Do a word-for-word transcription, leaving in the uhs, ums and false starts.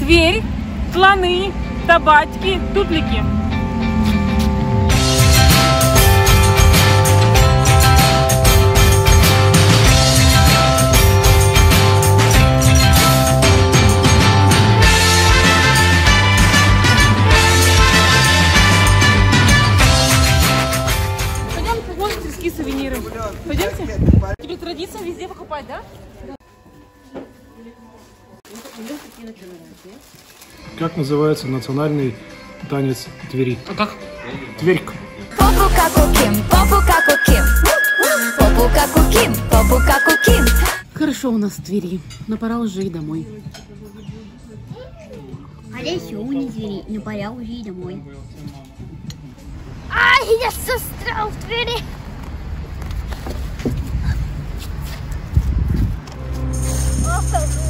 Тверь, слоны, табачки, тутлики. Пойдемте, вон тверские сувениры. Пойдемте. Тебе традиция везде покупать, да? Как называется национальный танец Твери? А как? Тверька. Попу как у Ким, попу как у Ким. Попу как у Ким, попу как у Ким. Хорошо у нас в Твери, но пора уже и домой. А я сегодня не Твери, но пора уже и домой. Ай, я застрял в Твери. Ох,